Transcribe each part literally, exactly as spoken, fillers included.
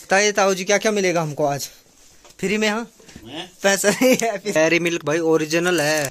बताइए ताऊ जी क्या क्या मिलेगा हमको आज फ्री में? हाँ पैसा नहीं है। डेयरी मिल्क भाई ओरिजिनल है।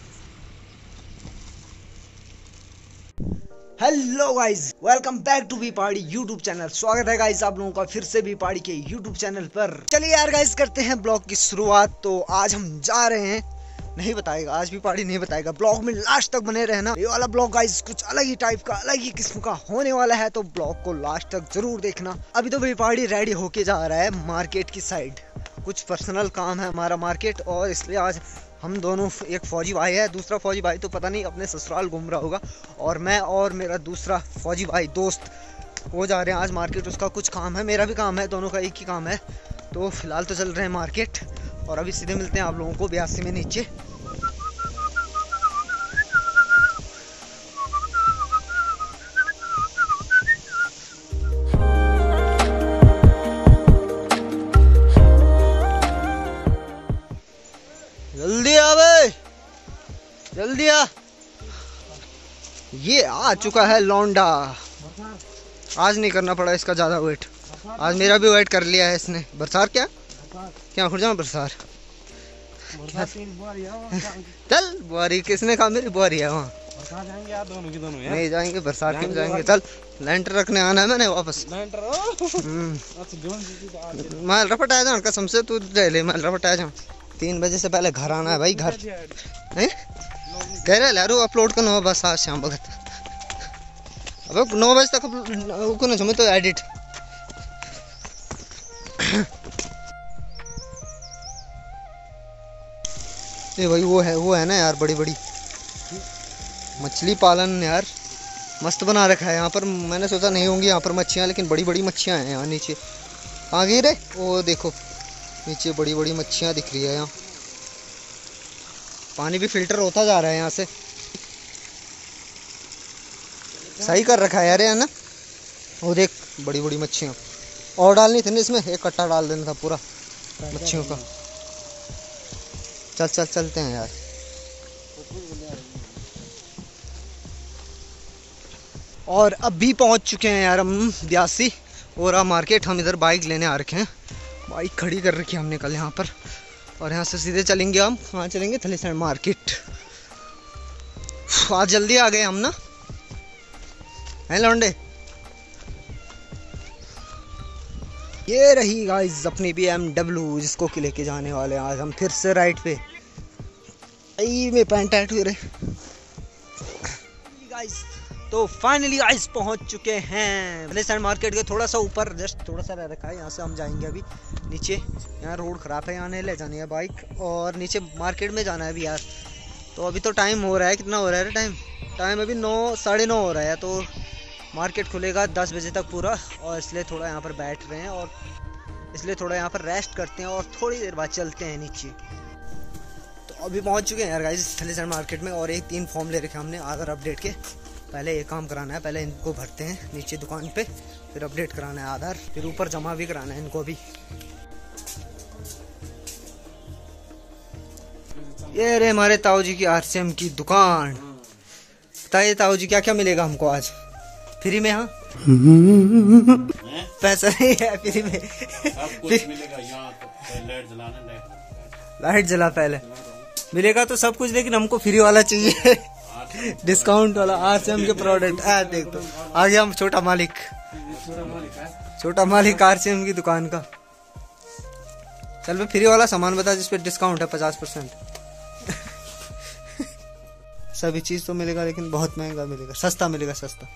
Hello guys, welcome back to we Pahadi YouTube channel. स्वागत है गाइज आप लोगों का फिर से वी पहाड़ी के यूट्यूब चैनल पर। चलिए यार गाइज करते हैं ब्लॉग की शुरुआत। तो आज हम जा रहे हैं, नहीं बताएगा आज भी पहाड़ी नहीं बताएगा, ब्लॉग में लास्ट तक बने रहना। ये वाला ब्लॉग गाइज कुछ अलग ही टाइप का, अलग ही किस्म का होने वाला है, तो ब्लॉग को लास्ट तक जरूर देखना। अभी तो वी पहाड़ी रेडी होके जा रहा है मार्केट की साइड, कुछ पर्सनल काम है हमारा मार्केट, और इसलिए आज हम दोनों, एक फौजी भाई है, दूसरा फौजी भाई तो पता नहीं अपने ससुराल घूम रहा होगा, और मैं और मेरा दूसरा फौजी भाई दोस्त वो जा रहे हैं आज मार्केट। उसका कुछ काम है, मेरा भी काम है, दोनों का एक ही काम है। तो फिलहाल तो चल रहे हैं मार्केट, और अभी सीधे मिलते हैं आप लोगों को बयासी में नीचे। जल्दी आ भाई, जल्दी आ। ये आ चुका है लौंडा। आज नहीं करना पड़ा इसका ज्यादा वेट, आज मेरा भी वेट कर लिया है इसने। बरसार क्या क्या खुद जाऊँ बरसार चल बुआरी किसने कहा मेरी बुआरी है वहाँ दोनों की दोनों नहीं जाएंगे बरसात क्यों जाएंगे। चल लैंटर रखने आना है मैंने वापस। माल रपट आ जाऊँ कसम से, तू ले ले माल रपट आ जाऊँ। तीन बजे से पहले घर आना है भाई, घर नहीं कह रहे लारू अपलोड करना बस आज शाम वक्त। अब नौ बजे तक को ना तो एडिट। ये भाई वो है वो है ना यार, बड़ी बड़ी मछली पालन यार मस्त बना रखा है यहाँ पर। मैंने सोचा नहीं होंगी यहाँ पर मच्छियाँ, लेकिन बड़ी बड़ी मच्छियाँ हैं यहाँ नीचे। कहाँ गई रे? वो देखो नीचे बड़ी बड़ी मच्छियाँ दिख रही है। यहाँ पानी भी फिल्टर होता जा रहा है यहाँ से। सही कर रखा है यार है ना। वो देख बड़ी बड़ी मच्छियाँ, और डालनी थी ना इसमें, एक कट्टा डाल देना था पूरा मच्छियों का। चल चल चलते हैं यार। और अभी पहुंच चुके हैं यार हम बयासी और मार्केट। हम इधर बाइक लेने आ रखे हैं, बाइक खड़ी कर रखी है हमने कल यहाँ पर, और यहाँ से सीधे चलेंगे हम। कहाँ चलेंगे? थलीसैंड मार्केट। आज जल्दी आ गए हम ना, हैं लौंडे। ये रही गाइस अपनी बी एम डब्ल्यू, जिसको कि लेके जाने वाले हैं आज हम फिर से राइड पे। आई में पैंट टाइट हुए रहे गाइस। तो फाइनली गाइस पहुंच चुके हैं थलीसैंड मार्केट के थोड़ा सा ऊपर, जस्ट थोड़ा सा रह रखा है। यहाँ से हम जाएंगे अभी नीचे। यहाँ रोड खराब है, यहाँ नहीं ले जानी है बाइक, और नीचे मार्केट में जाना है अभी यार। तो अभी तो टाइम हो रहा है, कितना हो रहा है टाइम? टाइम अभी नौ साढ़े नौ हो रहा है। तो मार्केट खुलेगा दस बजे तक पूरा, और इसलिए थोड़ा यहाँ पर बैठ रहे हैं, और इसलिए थोड़ा यहाँ पर रेस्ट करते हैं, और थोड़ी देर बाद चलते हैं नीचे। तो अभी पहुँच चुके हैं यार गाइस थलीसैंड मार्केट में, और एक तीन फॉर्म ले रखे हमने आधार अपडेट के। पहले ये काम कराना है, पहले इनको भरते हैं नीचे दुकान पे, फिर अपडेट कराना है आधार, फिर ऊपर जमा भी कराना है इनको भी। ये रे हमारे ताऊ जी की आरसीएम की दुकान। बताइए ताऊ जी क्या क्या मिलेगा हमको आज फ्री में? हाँ पैसा नहीं है फ्री में। सब कुछ मिलेगा यहाँ तो लाइट जलाना, लाइट जला पहले मिलेगा तो सब कुछ, लेकिन हमको फ्री वाला चाहिए डिस्काउंट वाला आरसीएम के प्रोडक्ट। आ देख तो आ गया हम छोटा मालिक, छोटा मालिक आरसीएम की दुकान का। चल भाई फ्री वाला सामान बता जिसपे डिस्काउंट है पचास परसेंट। सभी चीज तो मिलेगा, लेकिन बहुत महंगा मिलेगा, सस्ता मिलेगा, सस्ता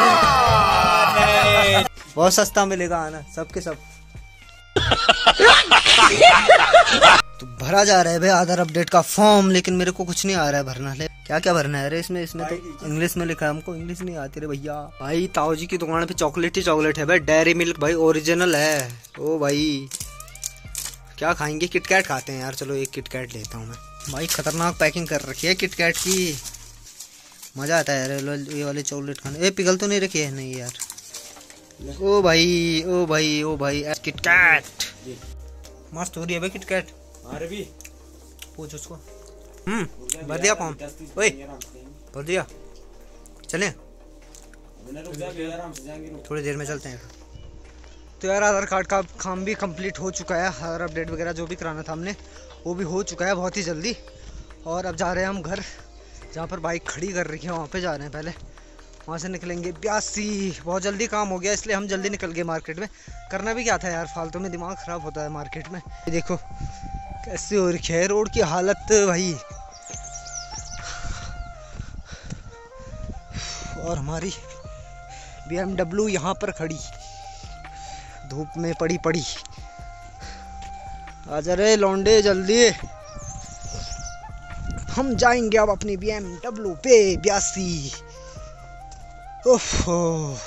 बहुत सस्ता मिलेगा। आना सबके सब तो भरा जा रहा है भाई आधार अपडेट का फॉर्म, लेकिन मेरे को कुछ नहीं आ रहा है भरना। क्या क्या भरना है रे इसमें? इसमें तो इंग्लिश में लिखा है, हमको इंग्लिश नहीं आती रे भैया। भाई ताऊ जी की दुकान पे चॉकलेट ही चॉकलेट है भाई, डेयरी मिल्क भाई ओरिजिनल है। ओ भाई क्या खाएंगे? किटकैट खाते हैं यार। चलो एक किटकैट लेता हूँ मैं। भाई खतरनाक पैकिंग कर रखी है किटकैट की, मजा आता है यार ये वाले चॉकलेट खाने। ए पिघल तो नहीं रखी है? नहीं यार। ओ भाई ओ भाई ओ भाई किटकैट मस्त हो रही है भाई किटकैट। अरे भी पूछ उसको। हम्म भर दिया फॉर्म? ओए भर दिया, चलें थोड़ी देर में चलते हैं। तो यार आधार कार्ड का काम भी कंप्लीट हो चुका है, हर अपडेट वगैरह जो भी कराना था हमने वो भी हो चुका है बहुत ही जल्दी। और अब जा रहे हैं हम घर, जहाँ पर बाइक खड़ी कर रखी है वहाँ पे जा रहे हैं। पहले वहाँ से निकलेंगे ब्यासी। बहुत जल्दी काम हो गया इसलिए हम जल्दी निकल गए मार्केट में। करना भी क्या था यार, फालतू में दिमाग ख़राब होता है मार्केट में। देखो कैसे हो रखी है रोड की हालत भाई। और हमारी बी एम डब्ल्यू यहाँ पर खड़ी धूप में पड़ी पड़ी। आजा रे लौंडे जल्दी, हम जाएंगे अब अपनी बी एम डब्ल्यू पे ब्यासी। ओहो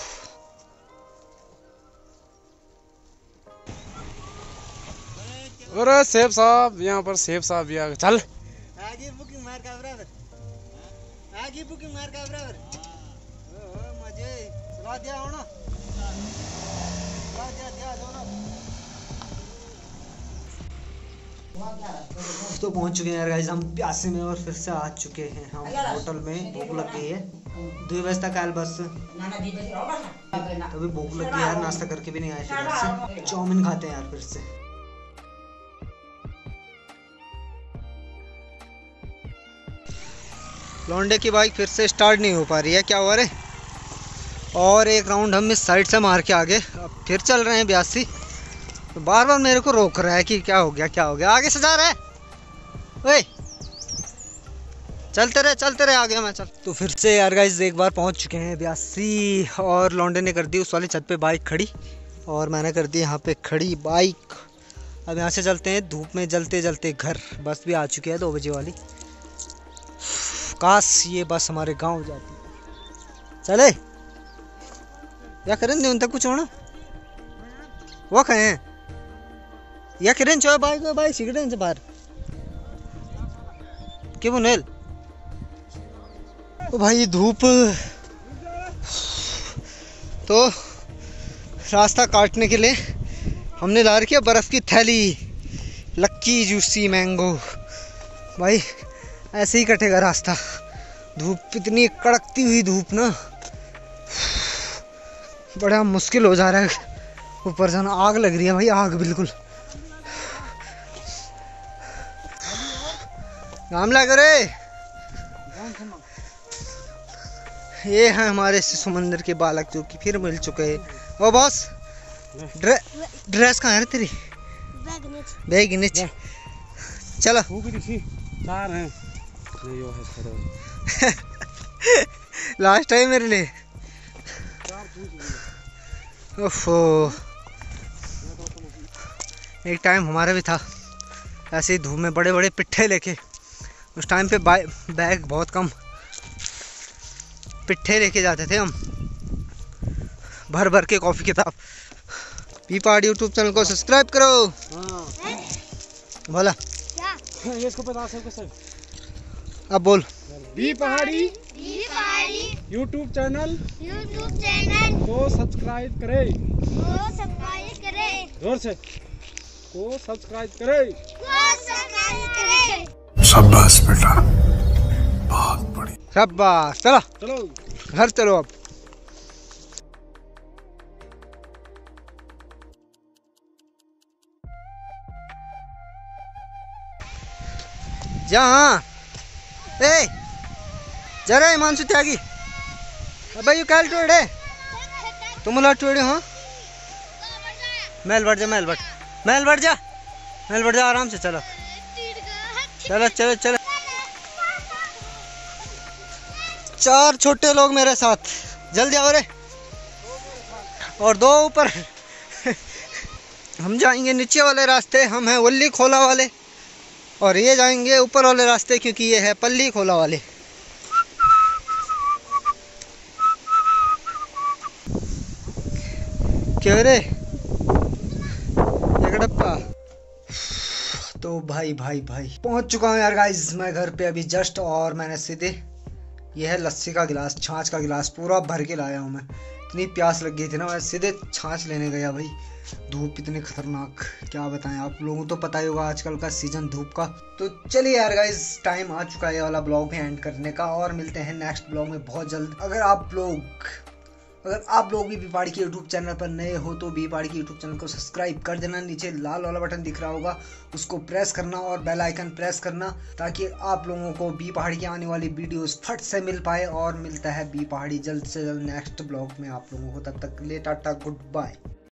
अरे सेब साहब, यहाँ पर सेब साहब भी आ गए। चल आगे बुकिंग मार का बराबर, आगे बुकिंग मार का बराबर। ओ मजे चला दिया हो ना, चला दिया दिया दो ना। तो पहुंच चुके हैं यार गाइस हम प्यासे में, और फिर से आ चुके हैं हम होटल में। भूख लग गई है, दो बजे तक आयल बस, अभी भूख लग गई यार, नाश्ता करके भी नहीं आए फिर से। चाउमीन खाते हैं यार फिर से। लौंडे की बाइक फिर से स्टार्ट नहीं हो पा रही है, क्या हुआ रे। और एक राउंड हम इस साइड से मार के आगे, अब फिर चल रहे हैं ब्यासी। तो बार बार मेरे को रोक रहा है कि क्या हो गया क्या हो गया, आगे से जा रहा है। ओए चलते रहे चलते रहे आगे मैं चल। तो फिर से यार गाइस एक बार पहुंच चुके हैं ब्यासी, और लौंडे ने कर दी उस वाली छत पे बाइक खड़ी, और मैंने कर दी यहाँ पे खड़ी बाइक। अब यहाँ से चलते हैं धूप में जलते जलते घर। बस भी आ चुकी है दो बजे वाली। काश ये बस हमारे गांव जाती। चले या करें नहीं उन तक कुछ होना वो कहें या करें चो बाइक बाइक सिगरेट से बाहर क्यों बुनेल। ओ भाई धूप, तो रास्ता काटने के लिए हमने ला रखी है बर्फ़ की थैली, लक्की जूसी मैंगो। भाई ऐसे ही कटेगा रास्ता, धूप इतनी कड़कती हुई धूप ना, बड़ा मुश्किल हो जा रहा है। ऊपर जाना, आग लग रही है भाई, आग बिल्कुल। नाम लग रहे ये हैं हमारे समंदर के बालक जो कि फिर मिल चुके हैं। ओ बॉस ड्रे, ड्रेस कहाँ है तेरी? बैग नीचे चलो। लास्ट टाइम मेरे लिए ओफो, एक टाइम हमारा भी था ऐसे ही धूप में बड़े बड़े पिट्ठे लेके। उस टाइम पे बैग बहुत कम, पिट्ठे लेके जाते थे हम भर भर के कॉफ़ी किताब। पी पहाड़ी यूट्यूब चैनल को सब्सक्राइब करो। बोला अब बोल। B Pahadi YouTube channel YouTube channel को सब्सक्राइब करें, को सब्सक्राइब करें, जोर से को सब्सक्राइब करें, को सब्सक्राइब करें। शाबाश बेटा, बहुत बढ़िया। शाबाश। चलो चलो घर चलो अब। जहाँ ए जरा हिमांशु त्यागी अबे यू कैल टोड़े तुम लोग टोड़े हो। मैल बढ़ जा, मैल बढ़ मैल बढ़ जा मैल बढ़ जा आराम से। चलो चलो चलो चलो। चार छोटे लोग मेरे साथ, जल्दी आओ रे। और दो ऊपर हम जाएंगे नीचे वाले रास्ते, हम हैं वल्ली खोला वाले, और ये जाएंगे ऊपर वाले रास्ते क्योंकि ये है पल्ली खोला वाले। क्या रे डप्पा। तो भाई भाई भाई पहुंच चुका हूँ यार गाइस मैं घर पे अभी जस्ट, और मैंने सीधे ये है लस्सी का गिलास, छाछ का गिलास पूरा भर के लाया हूँ मैं। इतनी प्यास लग गई थी ना, मैं सीधे छाछ लेने गया भाई। धूप इतनी खतरनाक, क्या बताएं, आप लोगों को तो पता ही होगा आजकल का सीजन धूप का। तो चलिए यार गाइस टाइम आ चुका है ये वाला ब्लॉग भी एंड करने का, और मिलते हैं नेक्स्ट ब्लॉग में बहुत जल्द। अगर आप लोग अगर आप लोग भी बी पहाड़ी के यूट्यूब चैनल पर नए हो तो बी पहाड़ी के यूट्यूब चैनल को सब्सक्राइब कर देना। नीचे लाल वाला बटन दिख रहा होगा, उसको प्रेस करना और बेल आइकन प्रेस करना, ताकि आप लोगों को बी पहाड़ी की आने वाली वीडियोस फट से मिल पाए। और मिलता है बी पहाड़ी जल्द से जल्द नेक्स्ट ब्लॉग में आप लोगों को। तब तक के लिए टाटा, गुड बाय।